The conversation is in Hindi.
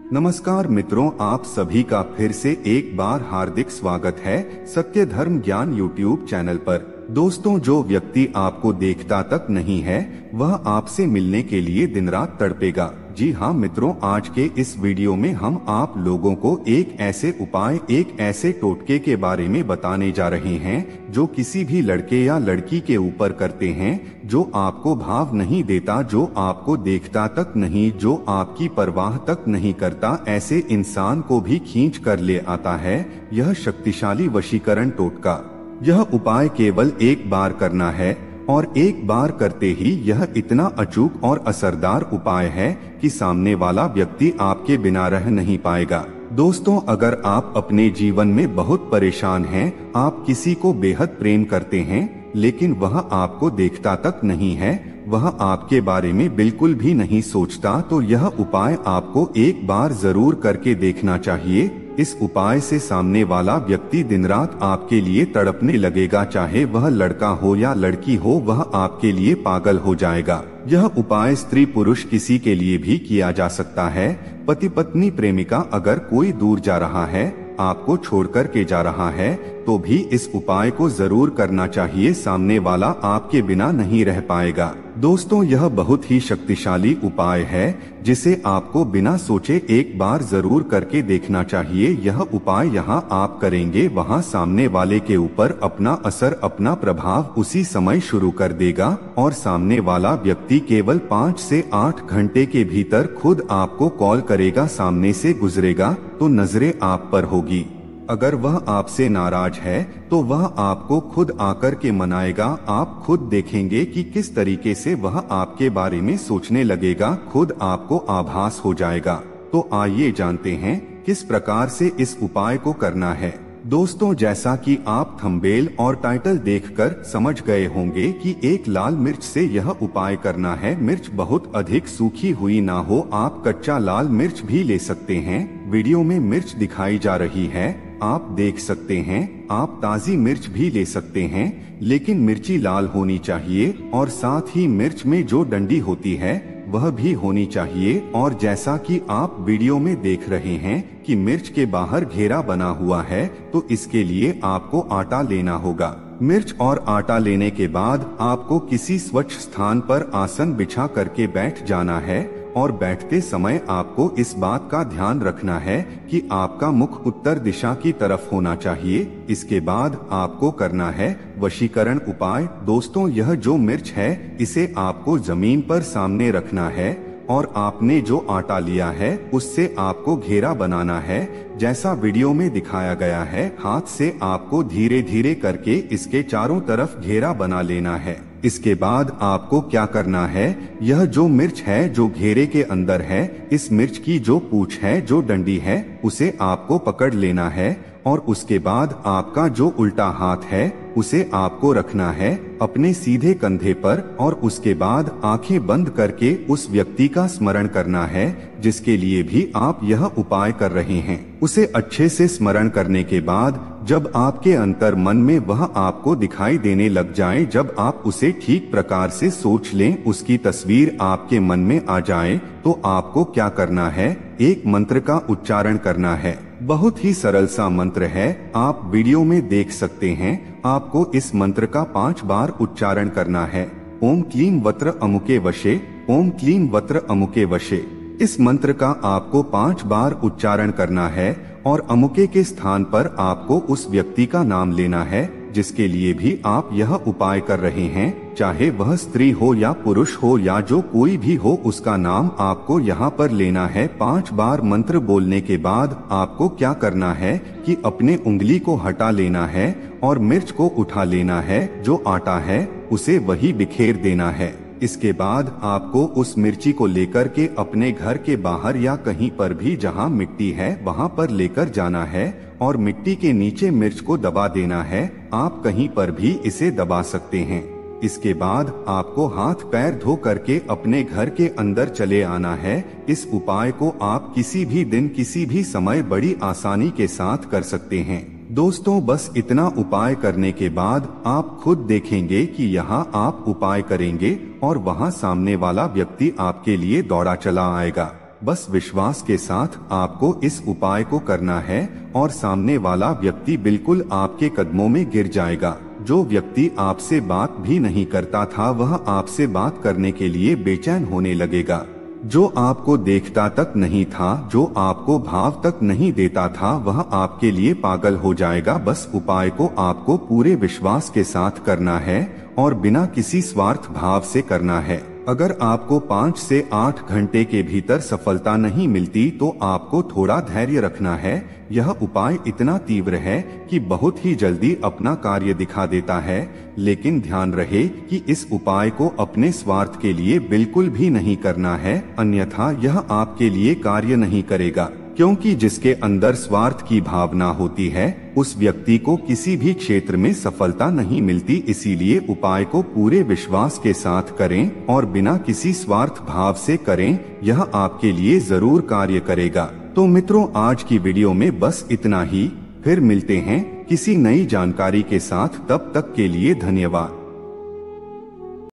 नमस्कार मित्रों, आप सभी का फिर से एक बार हार्दिक स्वागत है सत्य धर्म ज्ञान यूट्यूब चैनल पर। दोस्तों, जो व्यक्ति आपको देखता तक नहीं है वह आपसे मिलने के लिए दिन रात तड़पेगा। जी हाँ मित्रों, आज के इस वीडियो में हम आप लोगों को एक ऐसे उपाय, एक ऐसे टोटके के बारे में बताने जा रहे हैं जो किसी भी लड़के या लड़की के ऊपर करते हैं, जो आपको भाव नहीं देता, जो आपको देखता तक नहीं, जो आपकी परवाह तक नहीं करता, ऐसे इंसान को भी खींच कर ले आता है। यह शक्तिशाली वशीकरण टोटका। यह उपाय केवल एक बार करना है और एक बार करते ही यह इतना अचूक और असरदार उपाय है कि सामने वाला व्यक्ति आपके बिना रह नहीं पाएगा। दोस्तों, अगर आप अपने जीवन में बहुत परेशान हैं, आप किसी को बेहद प्रेम करते हैं लेकिन वह आपको देखता तक नहीं है, वह आपके बारे में बिल्कुल भी नहीं सोचता, तो यह उपाय आपको एक बार जरूर करके देखना चाहिए। इस उपाय से सामने वाला व्यक्ति दिन रात आपके लिए तड़पने लगेगा, चाहे वह लड़का हो या लड़की हो, वह आपके लिए पागल हो जाएगा। यह उपाय स्त्री पुरुष किसी के लिए भी किया जा सकता है। पति पत्नी, प्रेमिका, अगर कोई दूर जा रहा है, आपको छोड़कर के जा रहा है, तो भी इस उपाय को जरूर करना चाहिए। सामने वाला आपके बिना नहीं रह पाएगा। दोस्तों, यह बहुत ही शक्तिशाली उपाय है जिसे आपको बिना सोचे एक बार जरूर करके देखना चाहिए। यह उपाय यहाँ आप करेंगे, वहाँ सामने वाले के ऊपर अपना असर, अपना प्रभाव उसी समय शुरू कर देगा और सामने वाला व्यक्ति केवल 5 से 8 घंटे के भीतर खुद आपको कॉल करेगा, सामने से गुजरेगा तो नजरें आप पर होगी। अगर वह आपसे नाराज है तो वह आपको खुद आकर के मनाएगा। आप खुद देखेंगे कि किस तरीके से वह आपके बारे में सोचने लगेगा, खुद आपको आभास हो जाएगा। तो आइए जानते हैं किस प्रकार से इस उपाय को करना है। दोस्तों, जैसा कि आप थंबनेल और टाइटल देखकर समझ गए होंगे कि एक लाल मिर्च से यह उपाय करना है। मिर्च बहुत अधिक सूखी हुई ना हो, आप कच्चा लाल मिर्च भी ले सकते हैं। वीडियो में मिर्च दिखाई जा रही है, आप देख सकते हैं। आप ताजी मिर्च भी ले सकते हैं, लेकिन मिर्ची लाल होनी चाहिए और साथ ही मिर्च में जो डंडी होती है वह भी होनी चाहिए। और जैसा कि आप वीडियो में देख रहे हैं कि मिर्च के बाहर घेरा बना हुआ है, तो इसके लिए आपको आटा लेना होगा। मिर्च और आटा लेने के बाद आपको किसी स्वच्छ स्थान पर आसन बिछा करके बैठ जाना है और बैठते समय आपको इस बात का ध्यान रखना है कि आपका मुख उत्तर दिशा की तरफ होना चाहिए। इसके बाद आपको करना है वशीकरण उपाय। दोस्तों, यह जो मिर्च है इसे आपको जमीन पर सामने रखना है और आपने जो आटा लिया है उससे आपको घेरा बनाना है जैसा वीडियो में दिखाया गया है। हाथ से आपको धीरे धीरे करके इसके चारों तरफ घेरा बना लेना है। इसके बाद आपको क्या करना है, यह जो मिर्च है जो घेरे के अंदर है, इस मिर्च की जो पूंछ है, जो डंडी है, उसे आपको पकड़ लेना है और उसके बाद आपका जो उल्टा हाथ है उसे आपको रखना है अपने सीधे कंधे पर और उसके बाद आंखें बंद करके उस व्यक्ति का स्मरण करना है जिसके लिए भी आप यह उपाय कर रहे हैं। उसे अच्छे से स्मरण करने के बाद जब आपके अंतर मन में वह आपको दिखाई देने लग जाए, जब आप उसे ठीक प्रकार से सोच लें, उसकी तस्वीर आपके मन में आ जाए, तो आपको क्या करना है, एक मंत्र का उच्चारण करना है। बहुत ही सरल सा मंत्र है, आप वीडियो में देख सकते हैं। आपको इस मंत्र का 5 बार उच्चारण करना है। ओम क्लीं वत्र अमुके वशे, ओम क्लीं वत्र अमुके वशे। इस मंत्र का आपको 5 बार उच्चारण करना है और अमुके के स्थान पर आपको उस व्यक्ति का नाम लेना है जिसके लिए भी आप यह उपाय कर रहे हैं, चाहे वह स्त्री हो या पुरुष हो या जो कोई भी हो, उसका नाम आपको यहाँ पर लेना है। 5 बार मंत्र बोलने के बाद आपको क्या करना है कि अपने उंगली को हटा लेना है और मिर्च को उठा लेना है, जो आटा है उसे वही बिखेर देना है। इसके बाद आपको उस मिर्ची को लेकर के अपने घर के बाहर या कहीं पर भी जहाँ मिट्टी है वहाँ पर लेकर जाना है और मिट्टी के नीचे मिर्च को दबा देना है। आप कहीं पर भी इसे दबा सकते हैं। इसके बाद आपको हाथ पैर धो करके अपने घर के अंदर चले आना है। इस उपाय को आप किसी भी दिन, किसी भी समय बड़ी आसानी के साथ कर सकते हैं। दोस्तों, बस इतना उपाय करने के बाद आप खुद देखेंगे कि यहाँ आप उपाय करेंगे और वहाँ सामने वाला व्यक्ति आपके लिए दौड़ा चला आएगा। बस विश्वास के साथ आपको इस उपाय को करना है और सामने वाला व्यक्ति बिल्कुल आपके कदमों में गिर जाएगा। जो व्यक्ति आपसे बात भी नहीं करता था वह आपसे बात करने के लिए बेचैन होने लगेगा। जो आपको देखता तक नहीं था, जो आपको भाव तक नहीं देता था, वह आपके लिए पागल हो जाएगा। बस उपाय को आपको पूरे विश्वास के साथ करना है और बिना किसी स्वार्थ भाव से करना है। अगर आपको 5 से 8 घंटे के भीतर सफलता नहीं मिलती तो आपको थोड़ा धैर्य रखना है। यह उपाय इतना तीव्र है कि बहुत ही जल्दी अपना कार्य दिखा देता है, लेकिन ध्यान रहे कि इस उपाय को अपने स्वार्थ के लिए बिल्कुल भी नहीं करना है, अन्यथा यह आपके लिए कार्य नहीं करेगा। क्योंकि जिसके अंदर स्वार्थ की भावना होती है उस व्यक्ति को किसी भी क्षेत्र में सफलता नहीं मिलती। इसीलिए उपाय को पूरे विश्वास के साथ करें और बिना किसी स्वार्थ भाव से करें, यह आपके लिए जरूर कार्य करेगा। तो मित्रों, आज की वीडियो में बस इतना ही। फिर मिलते हैं किसी नई जानकारी के साथ, तब तक के लिए धन्यवाद।